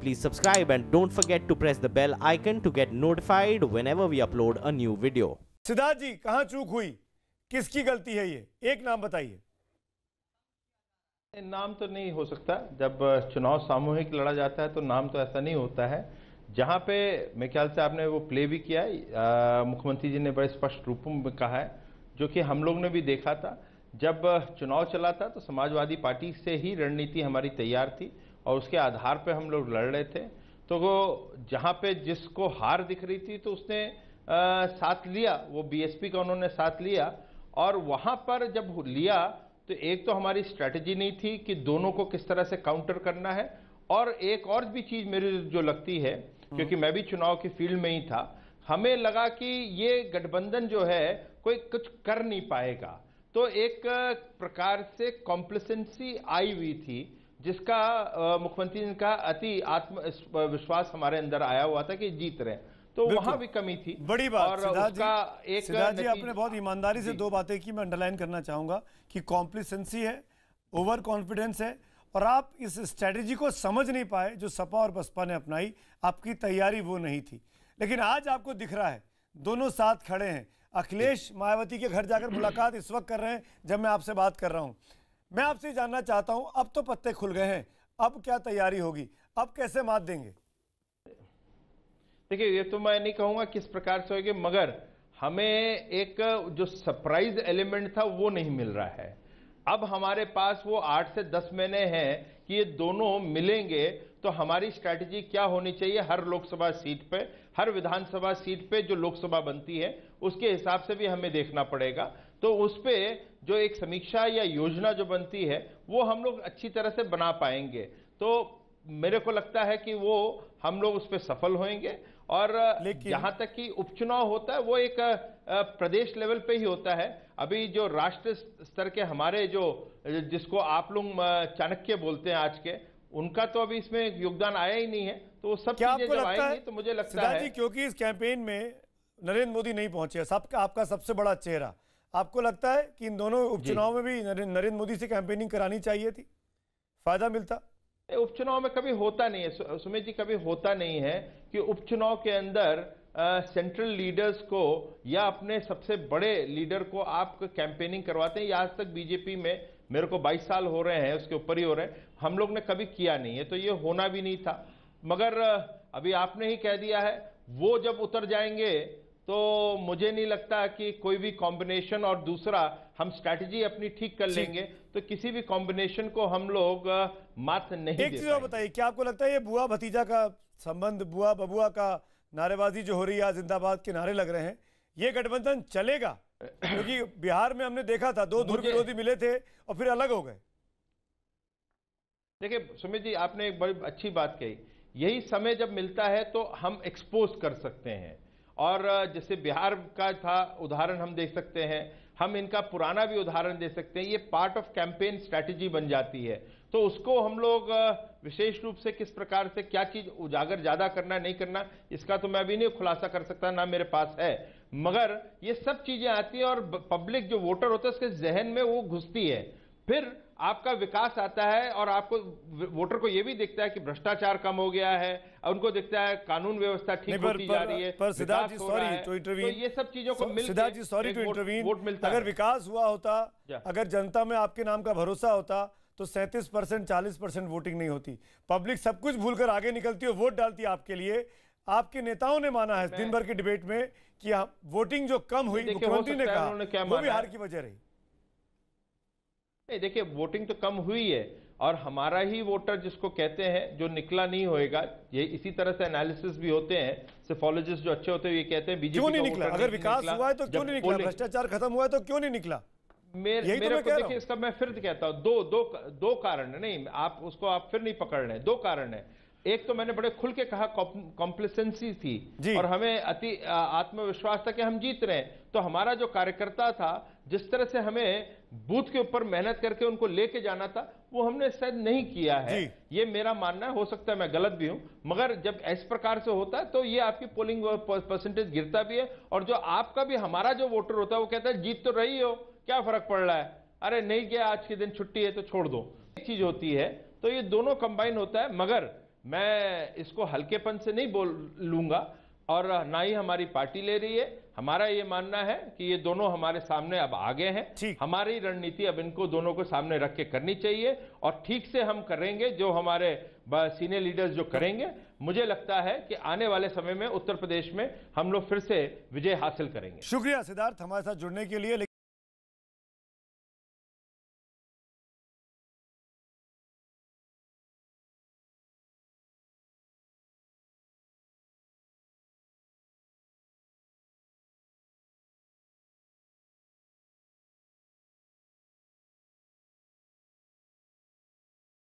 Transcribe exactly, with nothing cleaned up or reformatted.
please subscribe and don't forget to press the bell icon to get notified whenever we upload a new video. Siddharth जी, कहां चूक हुई, किसकी गलती है ये, एक नाम बताइए। नाम तो नहीं हो सकता, जब चुनाव सामूहिक लड़ा जाता है तो नाम तो ऐसा नहीं होता है। जहां पे मेरे ख्याल से आपने वो प्ले भी किया है, मुख्यमंत्री जी ने बड़े स्पष्ट रूप में कहा है, जो कि हम लोग ने भी देखा था। जब चुनाव चला था तो समाजवादी पार्टी से ही रणनीति हमारी तैयार थी और उसके आधार पे हम लोग लड़ रहे थे। तो वो जहां पे जिसको हार दिख रही थी तो उसने आ, साथ लिया, वो बीएसपी का उन्होंने साथ लिया। और वहां पर जब लिया तो एक तो हमारी स्ट्रैटेजी नहीं थी कि दोनों को किस तरह से काउंटर करना है, और एक और भी चीज मेरी जो लगती है, क्योंकि मैं भी चुनाव की फील्ड में ही था, हमें लगा कि ये गठबंधन जो है कोई कुछ कर नहीं पाएगा। तो एक प्रकार से कॉम्प्लिसेंसी आई हुई थी, जिसका मुख्यमंत्री ने कहा अति आत्मविश्वास हमारे अंदर आया हुआ था कि जीत रहे, तो वहां भी कमी थी। बड़ी बात। और सिद्धार्थ उसका जी, एक सिद्धार्थ जी आपने बहुत ईमानदारी से दो बातें की, मैं अंडरलाइन करना चाहूंगा कि कॉम्प्लिसेंसी है, ओवर कॉन्फिडेंस है, और आप इस स्ट्रेटेजी को समझ नहीं पाए जो सपा और बसपा ने अपनाई, आपकी तैयारी वो नहीं थी। लेकिन आज आपको दिख रहा है दोनों साथ खड़े हैं। अखिलेश मायावती के घर जाकर मुलाकात इस वक्त कर रहे हैं जब मैं आपसे बात कर रहा हूं। मैं आपसे जानना चाहता हूं, अब तो पत्ते खुल गए हैं, अब क्या तैयारी होगी, अब कैसे मात देंगे? देखिए, ये तो मैं नहीं कहूंगा किस प्रकार से होगी, मगर हमें एक जो सरप्राइज एलिमेंट था वो नहीं मिल रहा है। अब हमारे पास वो आठ से दस महीने हैं कि ये दोनों मिलेंगे, तो हमारी स्ट्रैटेजी क्या होनी चाहिए हर लोकसभा सीट पे, हर विधानसभा सीट पे जो लोकसभा बनती है उसके हिसाब से भी हमें देखना पड़ेगा। तो उस पे जो एक समीक्षा या योजना जो बनती है वो हम लोग अच्छी तरह से बना पाएंगे। तो मेरे को लगता है कि वो हम लोग उस पर सफल होंगे। और जहां तक कि उपचुनाव होता है वो एक प्रदेश लेवल पे ही होता है। अभी जो राष्ट्र स्तर के हमारे जो जिसको आप लोग चाणक्य बोलते हैं आज के, उनका तो अभी इसमें योगदान आया ही नहीं है। तो वो सब चीजें जब आएंगी तो मुझे लगता है, क्योंकि इस कैंपेन में नरेंद्र मोदी नहीं पहुंचे, सबका आपका सबसे बड़ा चेहरा, आपको लगता है कि इन दोनों उपचुनाव में भी नरेंद्र मोदी से कैंपेनिंग करानी चाहिए थी, फायदा मिलता? उपचुनाव में कभी होता नहीं है सुमित जी, कभी होता नहीं है कि उपचुनाव के अंदर आ, सेंट्रल लीडर्स को या अपने सबसे बड़े लीडर को आप कैंपेनिंग करवाते हैं। आज तक बीजेपी में मेरे को बाईस साल हो रहे हैं, उसके ऊपर ही हो रहे हैं, हम लोग ने कभी किया नहीं है, तो ये होना भी नहीं था। मगर अभी आपने ही कह दिया है, वो जब उतर जाएंगे तो मुझे नहीं लगता कि कोई भी कॉम्बिनेशन, और दूसरा हम स्ट्रैटेजी अपनी ठीक कर लेंगे तो किसी भी कॉम्बिनेशन को हम लोग मात नहीं दे पाएंगे। एक चीज और बताइए, क्या आपको लगता है ये बुआ भतीजा का संबंध, बुआ बबुआ का नारेबाजी जो हो रही है, जिंदाबाद के नारे लग रहे हैं, ये गठबंधन चलेगा? क्योंकि बिहार में हमने देखा था दो धुर विरोधी मिले थे और फिर अलग हो गए। देखिए सुमित जी, आपने एक बड़ी अच्छी बात कही, यही समय जब मिलता है तो हम एक्सपोज कर सकते हैं। और जैसे बिहार का था उदाहरण हम दे सकते हैं, हम इनका पुराना भी उदाहरण दे सकते हैं। ये पार्ट ऑफ कैंपेन स्ट्रैटेजी बन जाती है, तो उसको हम लोग विशेष रूप से किस प्रकार से क्या चीज उजागर ज्यादा करना नहीं करना, इसका तो मैं भी नहीं खुलासा कर सकता, ना मेरे पास है। मगर ये सब चीजें आती हैं और पब्लिक जो वोटर होता है उसके जहन में वो घुसती है, फिर आपका विकास आता है और आपको वोटर को यह भी दिखता है कि भ्रष्टाचार कम हो गया है, उनको दिखता है कानून व्यवस्था ठीक होती जा रही है। पर Siddharth ji sorry to intervene, तो ये सब चीजों को मिलकर Siddharth ji sorry to intervene, vote मिलता है। अगर विकास हुआ होता, अगर जनता में आपके नाम का भरोसा होता, तो सैंतीस परसेंट चालीस परसेंट वोटिंग नहीं होती। पब्लिक सब कुछ भूलकर आगे निकलती है, वोट डालती है आपके लिए। आपके नेताओं ने माना है दिन भर की डिबेट में कि वोटिंग जो कम हुई, मुख्यमंत्री ने कहा वो भी हार की वजह रही। नहीं, देखिए वोटिंग तो कम हुई है, और हमारा ही वोटर जिसको कहते हैं जो निकला नहीं होएगा, ये इसी तरह से एनालिसिस भी होते हैं, सिफोलॉजिस्ट जो अच्छे होते हैं ये कहते हैं बीजेपी क्यों नहीं निकला? अगर विकास हुआ है तो क्यों नहीं निकला? भ्रष्टाचार खत्म हुआ है तो क्यों नहीं निकला? मेरे मेरे को देखिए, इसका मैं फिर कहता हूं, दो दो दो कारण है, नहीं आप उसको आप फिर नहीं पकड़ रहे हैं। दो कारण है, एक तो मैंने बड़े खुल के कहा कॉम्प्लिसेंसी थी और हमें अति आत्मविश्वास था कि हम जीत रहे हैं। तो हमारा जो कार्यकर्ता था, जिस तरह से हमें बूथ के ऊपर मेहनत करके उनको लेके जाना था, वो हमने शायद नहीं किया है। ये मेरा मानना है, हो सकता है मैं गलत भी हूं, मगर जब इस प्रकार से होता है तो ये आपकी पोलिंग परसेंटेज गिरता भी है। और जो आपका भी हमारा जो वोटर होता है वो कहता है जीत तो रही हो, क्या फर्क पड़ रहा है, अरे नहीं गया आज के दिन छुट्टी है तो छोड़ दो, एक चीज होती है। तो ये दोनों कंबाइन होता है। मगर मैं इसको हल्केपन से नहीं बोल लूंगा और ना ही हमारी पार्टी ले रही है। हमारा ये मानना है कि ये दोनों हमारे सामने अब आ गए हैं। हमारी रणनीति अब इनको दोनों को सामने रख के करनी चाहिए और ठीक से हम करेंगे जो हमारे सीनियर लीडर्स जो करेंगे। मुझे लगता है कि आने वाले समय में उत्तर प्रदेश में हम लोग फिर से विजय हासिल करेंगे। शुक्रिया सिद्धार्थ हमारे साथ जुड़ने के लिए।